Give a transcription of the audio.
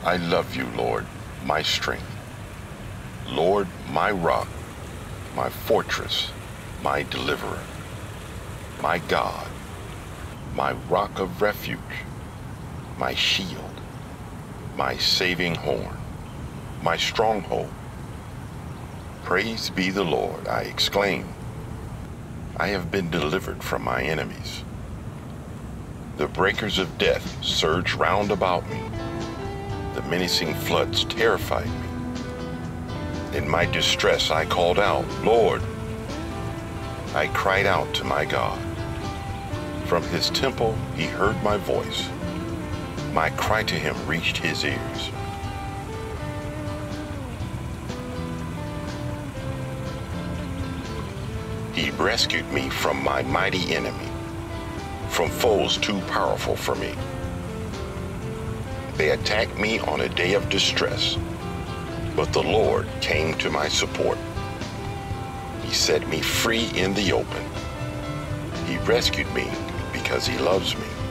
I love you, Lord, my strength. Lord, my rock, my fortress, my deliverer, my God, my rock of refuge, my shield, my saving horn, my stronghold. Praise be the Lord, I exclaim. I have been delivered from my enemies. The breakers of death surged round about me. The menacing floods terrified me. In my distress I called out, Lord. I cried out to my God. From his temple he heard my voice. My cry to him reached his ears. He rescued me from my mighty enemy, from foes too powerful for me. They attacked me on a day of distress, but the Lord came to my support. He set me free in the open. He rescued me because he loves me.